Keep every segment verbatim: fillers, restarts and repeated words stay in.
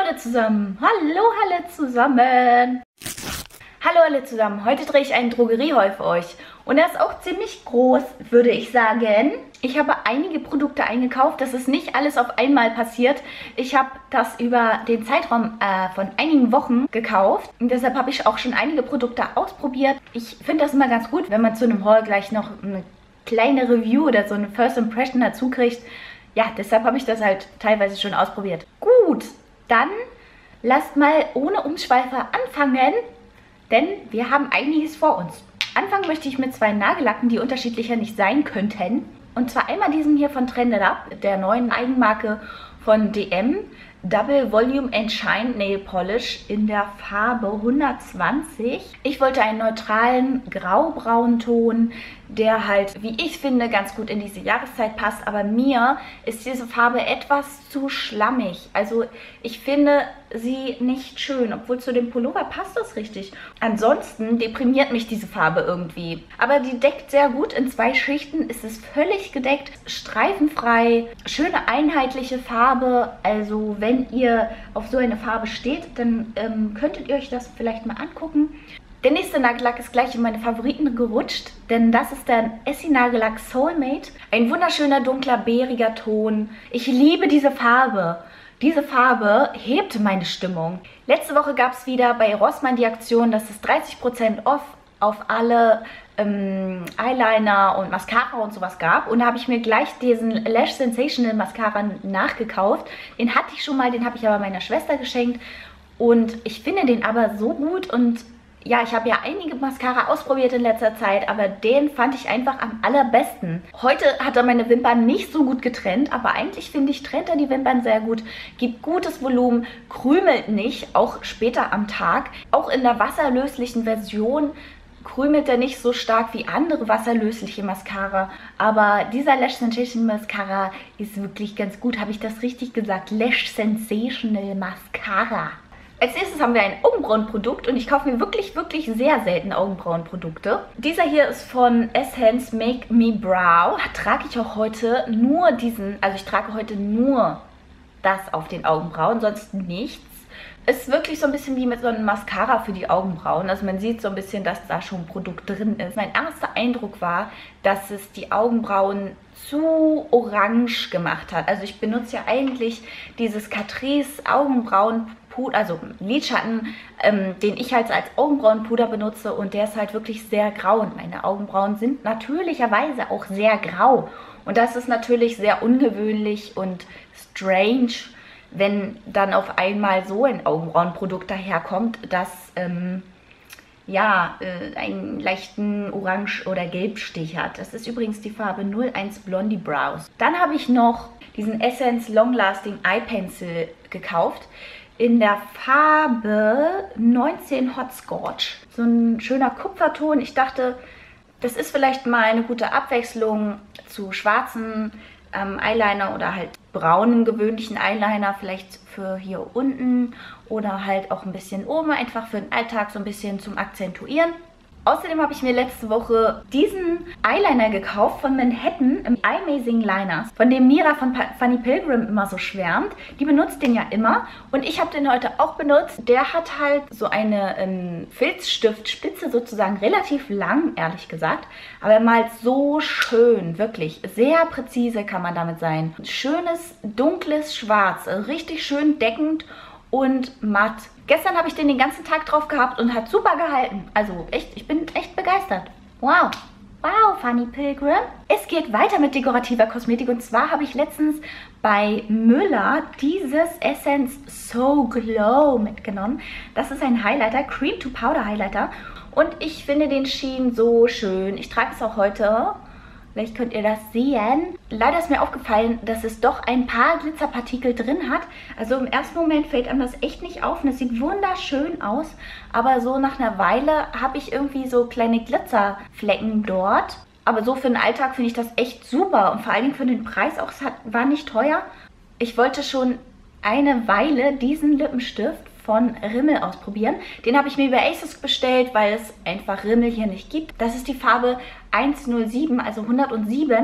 alle zusammen, hallo alle zusammen. Hallo alle zusammen, heute drehe ich einen Drogeriehaul für euch. Und er ist auch ziemlich groß, würde ich sagen. Ich habe einige Produkte eingekauft, das ist nicht alles auf einmal passiert. Ich habe das über den Zeitraum äh, von einigen Wochen gekauft. Und deshalb habe ich auch schon einige Produkte ausprobiert. Ich finde das immer ganz gut, wenn man zu einem Haul gleich noch eine kleine Review oder so eine First Impression dazu kriegt. Ja, deshalb habe ich das halt teilweise schon ausprobiert. Gut, dann lasst mal ohne Umschweife anfangen, denn wir haben einiges vor uns. Anfangen möchte ich mit zwei Nagellacken, die unterschiedlicher nicht sein könnten. Und zwar einmal diesen hier von Trended Up, der neuen Eigenmarke von D M. Double Volume and Shine Nail Polish in der Farbe hundertzwanzig. Ich wollte einen neutralen graubraunen Ton, der halt, wie ich finde, ganz gut in diese Jahreszeit passt. Aber mir ist diese Farbe etwas zu schlammig. Also ich finde sie nicht schön, obwohl zu dem Pullover passt das richtig. Ansonsten deprimiert mich diese Farbe irgendwie. Aber die deckt sehr gut. In zwei Schichten ist es völlig gedeckt, streifenfrei, schöne einheitliche Farbe. Also wenn ihr auf so eine Farbe steht, dann ähm, könntet ihr euch das vielleicht mal angucken. Der nächste Nagellack ist gleich in meine Favoriten gerutscht, denn das ist der Essie Nagellack Soulmate. Ein wunderschöner, dunkler, bäriger Ton. Ich liebe diese Farbe. Diese Farbe hebt meine Stimmung. Letzte Woche gab es wieder bei Rossmann die Aktion, dass es dreißig Prozent off auf alle ähm, Eyeliner und Mascara und sowas gab. Und da habe ich mir gleich diesen Lash Sensational Mascara nachgekauft. Den hatte ich schon mal, den habe ich aber meiner Schwester geschenkt. Und ich finde den aber so gut und ja, ich habe ja einige Mascara ausprobiert in letzter Zeit, aber den fand ich einfach am allerbesten. Heute hat er meine Wimpern nicht so gut getrennt, aber eigentlich finde ich, trennt er die Wimpern sehr gut, gibt gutes Volumen, krümelt nicht, auch später am Tag. Auch in der wasserlöslichen Version krümelt er nicht so stark wie andere wasserlösliche Mascara. Aber dieser Lash Sensational Mascara ist wirklich ganz gut. Habe ich das richtig gesagt? Lash Sensational Mascara. Als nächstes haben wir ein Augenbrauenprodukt und ich kaufe mir wirklich, wirklich sehr selten Augenbrauenprodukte. Dieser hier ist von Essence Make Me Brow. Trage ich auch heute nur diesen, also ich trage heute nur das auf den Augenbrauen, sonst nichts. Ist wirklich so ein bisschen wie mit so einem Mascara für die Augenbrauen. Also man sieht so ein bisschen, dass da schon ein Produkt drin ist. Mein erster Eindruck war, dass es die Augenbrauen zu orange gemacht hat. Also ich benutze ja eigentlich dieses Catrice Augenbrauenpuder, also Lidschatten, ähm, den ich halt als Augenbrauenpuder benutze und der ist halt wirklich sehr grau und meine Augenbrauen sind natürlicherweise auch sehr grau und das ist natürlich sehr ungewöhnlich und strange, wenn dann auf einmal so ein Augenbrauenprodukt daherkommt, das ähm, ja, äh, einen leichten Orange- oder Gelbstich hat. Das ist übrigens die Farbe null eins Blondie Brows. Dann habe ich noch diesen Essence Long Lasting Eye Pencil gekauft in der Farbe neunzehn Hot Scorch. So ein schöner Kupferton. Ich dachte, das ist vielleicht mal eine gute Abwechslung zu schwarzen ähm, Eyeliner oder halt braunen gewöhnlichen Eyeliner, vielleicht für hier unten oder halt auch ein bisschen oben, einfach für den Alltag so ein bisschen zum Akzentuieren. Außerdem habe ich mir letzte Woche diesen Eyeliner gekauft von Manhattan im Eye-Mazing Liners, von dem Mira von Fanny Pilgrim immer so schwärmt. Die benutzt den ja immer und ich habe den heute auch benutzt. Der hat halt so eine ähm, Filzstiftspitze sozusagen, relativ lang, ehrlich gesagt. Aber er malt so schön, wirklich. Sehr präzise kann man damit sein. Schönes, dunkles Schwarz, richtig schön deckend und matt. Gestern habe ich den den ganzen Tag drauf gehabt und hat super gehalten. Also echt, ich bin echt begeistert. Wow. Wow, Fanny Pilgrim. Es geht weiter mit dekorativer Kosmetik und zwar habe ich letztens bei Müller dieses Essence So Glow mitgenommen. Das ist ein Highlighter, Cream to Powder Highlighter und ich finde den Sheen so schön. Ich trage es auch heute. Vielleicht könnt ihr das sehen. Leider ist mir aufgefallen, dass es doch ein paar Glitzerpartikel drin hat. Also im ersten Moment fällt einem das echt nicht auf und es sieht wunderschön aus. Aber so nach einer Weile habe ich irgendwie so kleine Glitzerflecken dort. Aber so für den Alltag finde ich das echt super. Und vor allen Dingen für den Preis auch, es hat, war nicht teuer. Ich wollte schon eine Weile diesen Lippenstift von Rimmel ausprobieren. Den habe ich mir über Asos bestellt, weil es einfach Rimmel hier nicht gibt. Das ist die Farbe hundertsieben, also hundertsieben.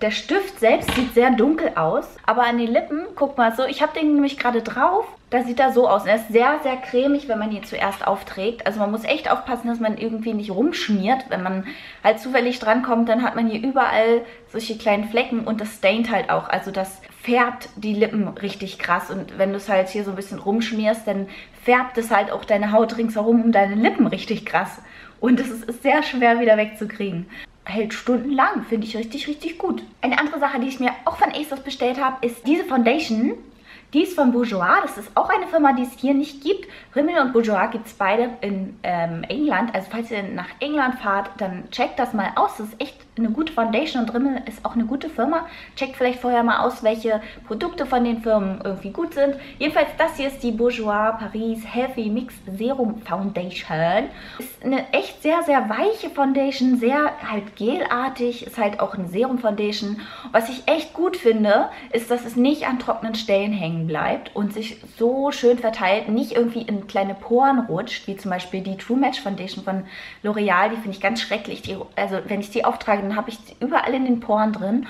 Der Stift selbst sieht sehr dunkel aus, aber an den Lippen, guck mal so, ich habe den nämlich gerade drauf, da sieht er so aus. Er ist sehr, sehr cremig, wenn man ihn zuerst aufträgt. Also man muss echt aufpassen, dass man irgendwie nicht rumschmiert. Wenn man halt zufällig drankommt, dann hat man hier überall solche kleinen Flecken und das staint halt auch. Also das färbt die Lippen richtig krass und wenn du es halt hier so ein bisschen rumschmierst, dann färbt es halt auch deine Haut ringsherum um deine Lippen richtig krass. Und es ist sehr schwer wieder wegzukriegen. Hält stundenlang, finde ich richtig, richtig gut. Eine andere Sache, die ich mir auch von ASOS bestellt habe, ist diese Foundation. Die ist von Bourjois. Das ist auch eine Firma, die es hier nicht gibt. Rimmel und Bourjois gibt es beide in ähm, England. Also falls ihr nach England fahrt, dann checkt das mal aus. Das ist echt eine gute Foundation und Rimmel ist auch eine gute Firma. Checkt vielleicht vorher mal aus, welche Produkte von den Firmen irgendwie gut sind. Jedenfalls das hier ist die Bourjois Paris Healthy Mix Serum Foundation. Ist eine echt sehr, sehr weiche Foundation. Sehr halt gelartig. Ist halt auch eine Serum Foundation. Was ich echt gut finde, ist, dass es nicht an trockenen Stellen hängen bleibt und sich so schön verteilt, nicht irgendwie in kleine Poren rutscht, wie zum Beispiel die True Match Foundation von L'Oreal. Die finde ich ganz schrecklich. Die, also wenn ich die auftrage, dann habe ich die überall in den Poren drin.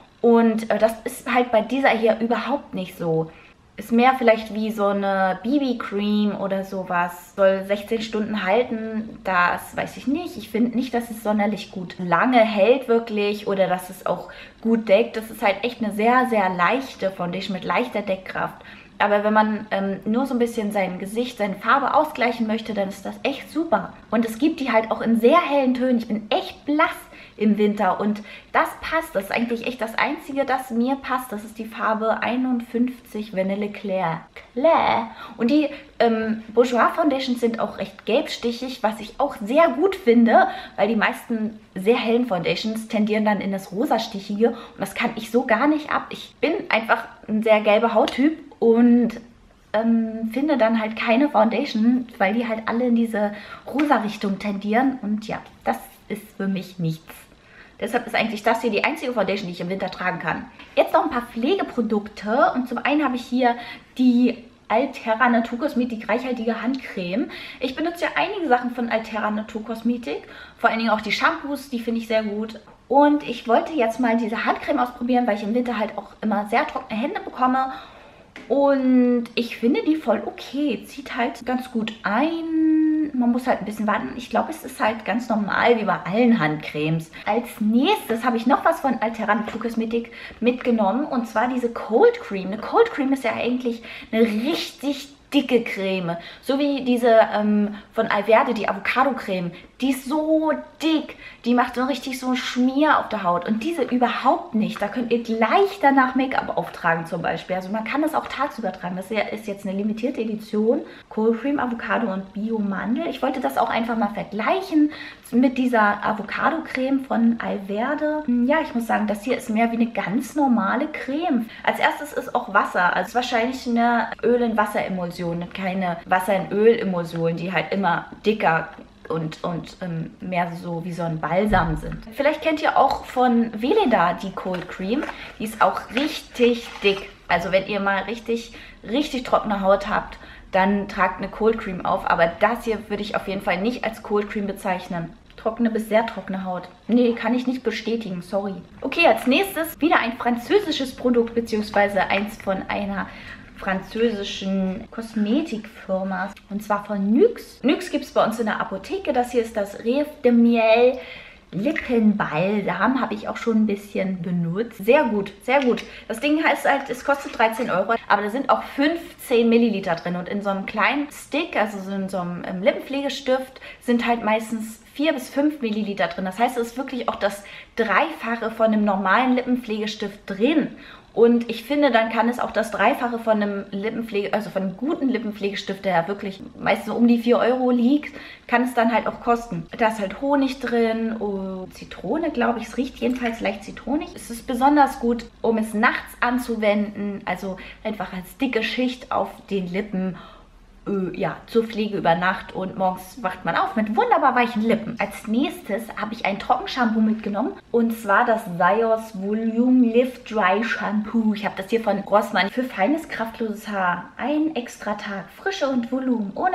Und äh, das ist halt bei dieser hier überhaupt nicht so. Ist mehr vielleicht wie so eine B B-Cream oder sowas. Soll sechzehn Stunden halten, das weiß ich nicht. Ich finde nicht, dass es sonderlich gut lange hält wirklich oder dass es auch gut deckt. Das ist halt echt eine sehr, sehr leichte Foundation mit leichter Deckkraft. Aber wenn man ähm, nur so ein bisschen sein Gesicht, seine Farbe ausgleichen möchte, dann ist das echt super. Und es gibt die halt auch in sehr hellen Tönen. Ich bin echt blass im Winter und das passt. Das ist eigentlich echt das Einzige, das mir passt. Das ist die Farbe einundfünfzig Vanille Claire. Claire. Und die ähm, Bourjois Foundations sind auch recht gelbstichig, was ich auch sehr gut finde, weil die meisten sehr hellen Foundations tendieren dann in das rosastichige und das kann ich so gar nicht ab. Ich bin einfach ein sehr gelber Hauttyp und ähm, finde dann halt keine Foundation, weil die halt alle in diese rosa Richtung tendieren und ja, das ist für mich nichts. Deshalb ist eigentlich das hier die einzige Foundation, die ich im Winter tragen kann. Jetzt noch ein paar Pflegeprodukte. Und zum einen habe ich hier die Altera Naturkosmetik reichhaltige Handcreme. Ich benutze ja einige Sachen von Altera Naturkosmetik. Vor allen Dingen auch die Shampoos, die finde ich sehr gut. Und ich wollte jetzt mal diese Handcreme ausprobieren, weil ich im Winter halt auch immer sehr trockene Hände bekomme. Und ich finde die voll okay. Zieht halt ganz gut ein. Man muss halt ein bisschen warten. Ich glaube, es ist halt ganz normal wie bei allen Handcremes. Als nächstes habe ich noch was von Altera Naturkosmetik mitgenommen. Und zwar diese Cold Cream. Eine Cold Cream ist ja eigentlich eine richtig dicke Creme. So wie diese ähm, von Alverde, die Avocado-Creme. Die ist so dick. Die macht so richtig so einen Schmier auf der Haut. Und diese überhaupt nicht. Da könnt ihr gleich danach Make-up auftragen zum Beispiel. Also man kann das auch tagsüber tragen. Das ist jetzt eine limitierte Edition. Cold Cream, Avocado und Bio-Mandel. Ich wollte das auch einfach mal vergleichen mit dieser Avocado-Creme von Alverde. Ja, ich muss sagen, das hier ist mehr wie eine ganz normale Creme. Als erstes ist auch Wasser. Also es ist wahrscheinlich eine Öl-in-Wasser-Emulsion. Keine Wasser-in-Öl-Emulsion, die halt immer dicker und, und ähm, mehr so wie so ein Balsam sind. Vielleicht kennt ihr auch von Weleda die Cold Cream. Die ist auch richtig dick. Also wenn ihr mal richtig, richtig trockene Haut habt, dann tragt eine Cold Cream auf. Aber das hier würde ich auf jeden Fall nicht als Cold Cream bezeichnen. Trockene bis sehr trockene Haut. Nee, kann ich nicht bestätigen, sorry. Okay, als nächstes wieder ein französisches Produkt, beziehungsweise eins von einer französischen Kosmetikfirma. Und zwar von NYX. NYX gibt es bei uns in der Apotheke. Das hier ist das Rêve de Miel Lippenbalsam. Habe ich auch schon ein bisschen benutzt. Sehr gut, sehr gut. Das Ding heißt halt, es kostet dreizehn Euro. Aber da sind auch fünfzehn Milliliter drin. Und in so einem kleinen Stick, also so in so einem ähm, Lippenpflegestift, sind halt meistens vier bis fünf Milliliter drin. Das heißt, es ist wirklich auch das Dreifache von einem normalen Lippenpflegestift drin. Und ich finde, dann kann es auch das Dreifache von einem Lippenpflege, also von einem guten Lippenpflegestift, der ja wirklich meistens so um die vier Euro liegt, kann es dann halt auch kosten. Da ist halt Honig drin, oh, Zitrone, glaube ich. Es riecht jedenfalls leicht zitronig. Es ist besonders gut, um es nachts anzuwenden, also einfach als dicke Schicht auf den Lippen. Ja, zur Pflege über Nacht und morgens wacht man auf mit wunderbar weichen Lippen. Als nächstes habe ich ein Trockenshampoo mitgenommen und zwar das Syoss Volume Lift Dry Shampoo. Ich habe das hier von Rossmann für feines, kraftloses Haar. Ein extra Tag Frische und Volumen ohne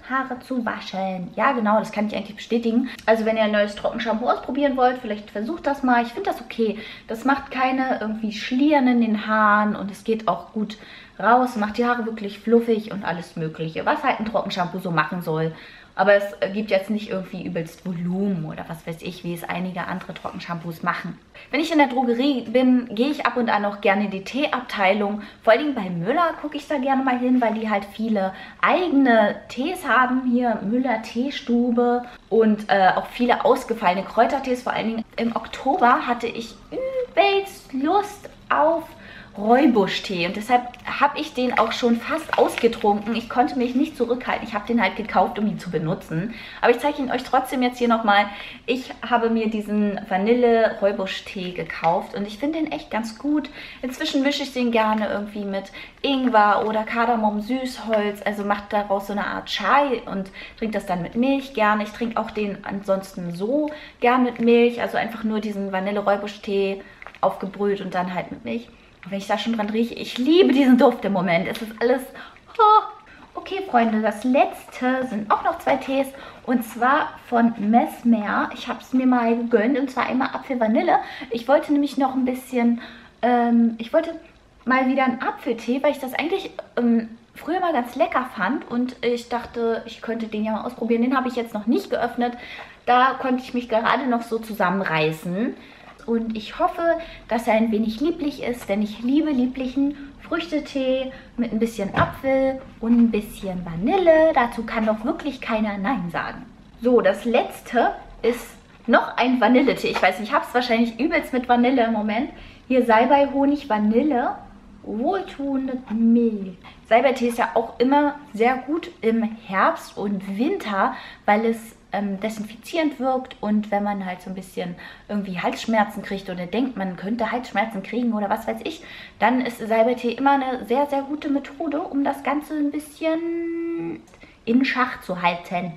Haare zu waschen. Ja, genau, das kann ich eigentlich bestätigen. Also wenn ihr ein neues Trockenshampoo ausprobieren wollt, vielleicht versucht das mal. Ich finde das okay. Das macht keine irgendwie Schlieren in den Haaren und es geht auch gut raus, macht die Haare wirklich fluffig und alles Mögliche, was halt ein Trockenshampoo so machen soll. Aber es gibt jetzt nicht irgendwie übelst Volumen oder was weiß ich, wie es einige andere Trockenshampoos machen. Wenn ich in der Drogerie bin, gehe ich ab und an auch gerne in die Teeabteilung. Vor allen Dingen bei Müller gucke ich da gerne mal hin, weil die halt viele eigene Tees haben. Hier Müller Teestube und äh, auch viele ausgefallene Kräutertees. Vor allen Dingen im Oktober hatte ich übelst Lust auf Räubusch-Tee und deshalb habe ich den auch schon fast ausgetrunken. Ich konnte mich nicht zurückhalten. Ich habe den halt gekauft, um ihn zu benutzen. Aber ich zeige ihn euch trotzdem jetzt hier nochmal. Ich habe mir diesen Vanille-Räubusch-Tee gekauft und ich finde den echt ganz gut. Inzwischen mische ich den gerne irgendwie mit Ingwer oder Kardamom-Süßholz. Also macht daraus so eine Art Chai und trinkt das dann mit Milch gerne. Ich trinke auch den ansonsten so gern mit Milch. Also einfach nur diesen Vanille-Räubusch-Tee aufgebrüht und dann halt mit Milch. Wenn ich da schon dran rieche, ich liebe diesen Duft im Moment. Es ist alles... Oh. Okay, Freunde, das letzte sind auch noch zwei Tees. Und zwar von Mesmer. Ich habe es mir mal gegönnt. Und zwar einmal Apfel-Vanille. Ich wollte nämlich noch ein bisschen... Ähm, ich wollte mal wieder einen Apfeltee, weil ich das eigentlich ähm, früher mal ganz lecker fand. Und ich dachte, ich könnte den ja mal ausprobieren. Den habe ich jetzt noch nicht geöffnet. Da konnte ich mich gerade noch so zusammenreißen. Und ich hoffe, dass er ein wenig lieblich ist, denn ich liebe lieblichen Früchtetee mit ein bisschen Apfel und ein bisschen Vanille. Dazu kann doch wirklich keiner Nein sagen. So, das letzte ist noch ein Vanilletee. Ich weiß nicht, ich habe es wahrscheinlich übelst mit Vanille im Moment. Hier Salbei, Honig, Vanille, wohltuende Milch. Salbeitee ist ja auch immer sehr gut im Herbst und Winter, weil es ähm, desinfizierend wirkt und wenn man halt so ein bisschen irgendwie Halsschmerzen kriegt oder denkt, man könnte Halsschmerzen kriegen oder was weiß ich, dann ist Salbeitee immer eine sehr, sehr gute Methode, um das Ganze ein bisschen in Schach zu halten.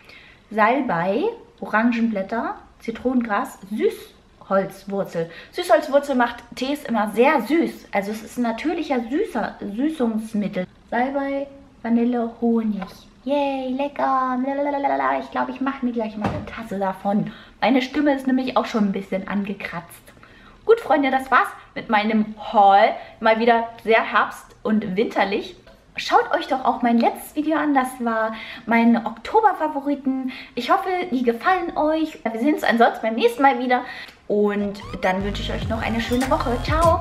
Salbei, Orangenblätter, Zitronengras, Süßholzwurzel. Süßholzwurzel macht Tees immer sehr süß. Also es ist ein natürlicher Süßer, Süßungsmittel. Salbei, Vanille, Honig. Yay, lecker. Lalalala. Ich glaube, ich mache mir gleich mal eine Tasse davon. Meine Stimme ist nämlich auch schon ein bisschen angekratzt. Gut, Freunde, das war's mit meinem Haul. Mal wieder sehr herbst- und winterlich. Schaut euch doch auch mein letztes Video an, das war meine Oktober-Favoriten. Ich hoffe, die gefallen euch. Wir sehen uns ansonsten beim nächsten Mal wieder. Und dann wünsche ich euch noch eine schöne Woche. Ciao!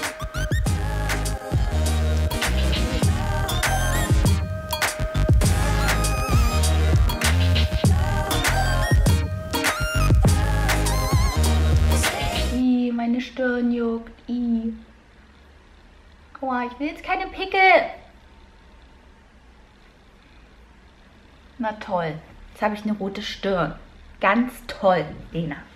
I, meine Stirn juckt. I. Aua, ich will jetzt keine Pickel. Na toll, jetzt habe ich eine rote Stirn. Ganz toll, Lena.